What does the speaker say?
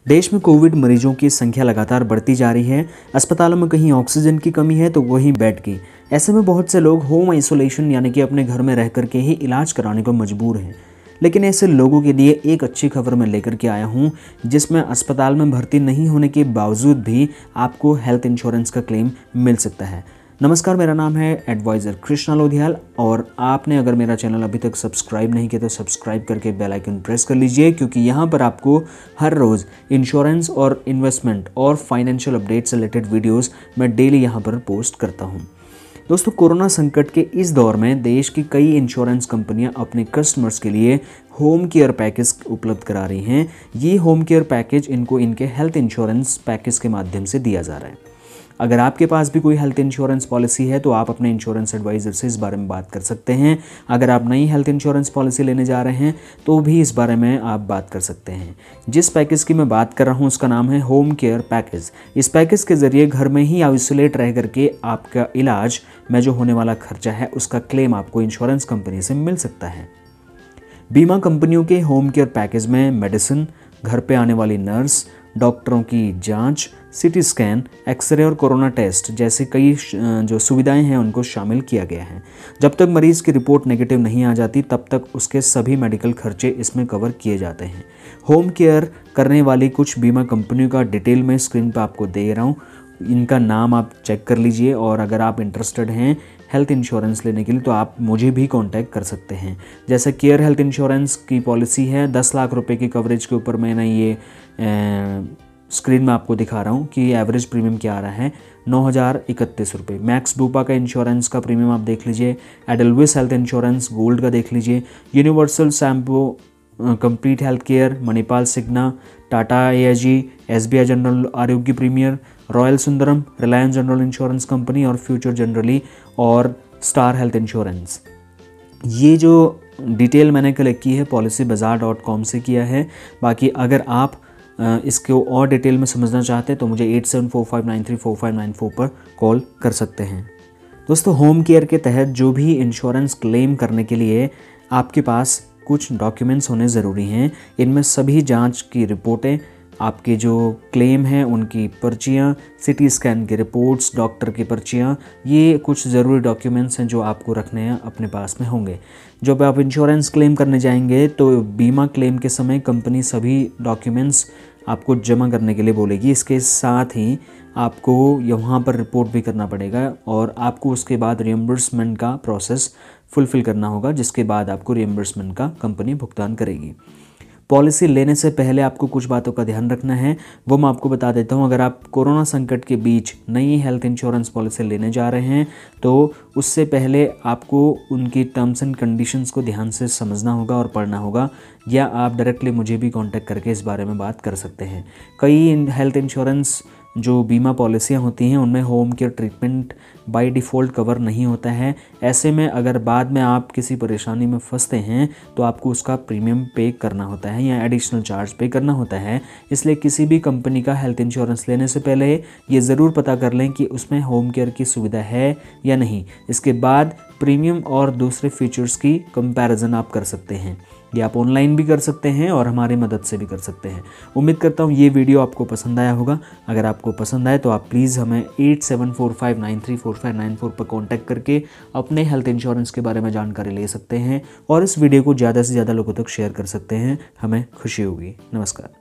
देश में कोविड मरीजों की संख्या लगातार बढ़ती जा रही है। अस्पतालों में कहीं ऑक्सीजन की कमी है तो वहीं बेड की। ऐसे में बहुत से लोग होम आइसोलेशन यानी कि अपने घर में रह करके ही इलाज कराने को मजबूर हैं। लेकिन ऐसे लोगों के लिए एक अच्छी खबर मैं लेकर के आया हूं, जिसमें अस्पताल में भर्ती नहीं होने के बावजूद भी आपको हेल्थ इंश्योरेंस का क्लेम मिल सकता है। नमस्कार, मेरा नाम है एडवाइज़र कृष्णा लोधियाल और आपने अगर मेरा चैनल अभी तक सब्सक्राइब नहीं किया तो सब्सक्राइब करके बेल आइकन प्रेस कर लीजिए, क्योंकि यहाँ पर आपको हर रोज़ इंश्योरेंस और इन्वेस्टमेंट और फाइनेंशियल अपडेट से रिलेटेड वीडियोस मैं डेली यहाँ पर पोस्ट करता हूँ। दोस्तों, कोरोना संकट के इस दौर में देश की कई इंश्योरेंस कंपनियां अपने कस्टमर्स के लिए होम केयर पैकेज उपलब्ध करा रही हैं। ये होम केयर पैकेज इनको इनके हेल्थ इंश्योरेंस पैकेज के माध्यम से दिया जा रहा है। अगर आपके पास भी कोई हेल्थ इंश्योरेंस पॉलिसी है तो आप अपने इंश्योरेंस एडवाइज़र से इस बारे में बात कर सकते हैं। अगर आप नई हेल्थ इंश्योरेंस पॉलिसी लेने जा रहे हैं तो भी इस बारे में आप बात कर सकते हैं। जिस पैकेज की मैं बात कर रहा हूँ उसका नाम है होम केयर पैकेज। इस पैकेज के ज़रिए घर में ही आइसोलेट रह करके आपका इलाज में जो होने वाला खर्चा है उसका क्लेम आपको इंश्योरेंस कंपनी से मिल सकता है। बीमा कंपनियों के होम केयर पैकेज में मेडिसिन, घर पे आने वाली नर्स, डॉक्टरों की जांच, सीटी स्कैन, एक्सरे और कोरोना टेस्ट जैसे कई जो सुविधाएं हैं उनको शामिल किया गया है। जब तक मरीज़ की रिपोर्ट नेगेटिव नहीं आ जाती तब तक उसके सभी मेडिकल खर्चे इसमें कवर किए जाते हैं। होम केयर करने वाली कुछ बीमा कंपनियों का डिटेल मैं स्क्रीन पर आपको दे रहा हूँ। इनका नाम आप चेक कर लीजिए और अगर आप इंटरेस्टेड हैं हेल्थ इंश्योरेंस लेने के लिए तो आप मुझे भी कांटेक्ट कर सकते हैं। जैसे केयर हेल्थ इंश्योरेंस की पॉलिसी है 10 लाख रुपए की कवरेज के ऊपर मैंने ये स्क्रीन में आपको दिखा रहा हूँ कि एवरेज प्रीमियम क्या आ रहा है, 9,031 रुपये। मैक्स बूपा का इंश्योरेंस का प्रीमियम आप देख लीजिए। एडलविस हेल्थ इंश्योरेंस गोल्ड का देख लीजिए। Universal Sompo, complete health care, Manipal Cigna, Tata AIG, SBI general Arogya premier, royal Sundaram, Reliance general insurance company और फ्यूचर जनरली और स्टार हेल्थ इंश्योरेंस। ये जो डिटेल मैंने कलेक्ट की है policybazaar.com से किया है। बाकी अगर आप इसको और डिटेल में समझना चाहते हैं तो मुझे 8745934594 पर कॉल कर सकते हैं। दोस्तों, होम केयर के तहत जो भी इंश्योरेंस क्लेम करने के लिए आपके पास कुछ डॉक्यूमेंट्स होने ज़रूरी हैं। इनमें सभी जांच की रिपोर्टें, आपके जो क्लेम हैं उनकी पर्चियाँ, सीटी स्कैन की रिपोर्ट्स, डॉक्टर की पर्चियाँ, ये कुछ ज़रूरी डॉक्यूमेंट्स हैं जो आपको रखने हैं अपने पास में होंगे। जब आप इंश्योरेंस क्लेम करने जाएंगे तो बीमा क्लेम के समय कंपनी सभी डॉक्यूमेंट्स आपको जमा करने के लिए बोलेगी। इसके साथ ही आपको यहाँ पर रिपोर्ट भी करना पड़ेगा और आपको उसके बाद रिएम्बर्समेंट का प्रोसेस फुलफ़िल करना होगा, जिसके बाद आपको रिएम्बर्समेंट का कंपनी भुगतान करेगी। पॉलिसी लेने से पहले आपको कुछ बातों का ध्यान रखना है, वो मैं आपको बता देता हूँ। अगर आप कोरोना संकट के बीच नई हेल्थ इंश्योरेंस पॉलिसी लेने जा रहे हैं तो उससे पहले आपको उनकी टर्म्स एंड कंडीशंस को ध्यान से समझना होगा और पढ़ना होगा, या आप डायरेक्टली मुझे भी कांटेक्ट करके इस बारे में बात कर सकते हैं। कई हेल्थ इंश्योरेंस जो बीमा पॉलिसियाँ होती हैं उनमें home care treatment by default cover नहीं होता है। ऐसे में अगर बाद में आप किसी परेशानी में फंसते हैं तो आपको उसका प्रीमियम पे करना होता है या एडिशनल चार्ज पे करना होता है। इसलिए किसी भी कंपनी का हेल्थ इंश्योरेंस लेने से पहले ये ज़रूर पता कर लें कि उसमें होम केयर की सुविधा है या नहीं। इसके बाद प्रीमियम और दूसरे फीचर्स की कंपैरिजन आप कर सकते हैं। ये आप ऑनलाइन भी कर सकते हैं और हमारी मदद से भी कर सकते हैं। उम्मीद करता हूँ ये वीडियो आपको पसंद आया होगा। अगर आपको पसंद आए तो आप प्लीज़ हमें 8745934594 पर कॉन्टैक्ट करके अपने हेल्थ इंश्योरेंस के बारे में जानकारी ले सकते हैं और इस वीडियो को ज़्यादा से ज़्यादा लोगों तक शेयर कर सकते हैं। हमें खुशी होगी। नमस्कार।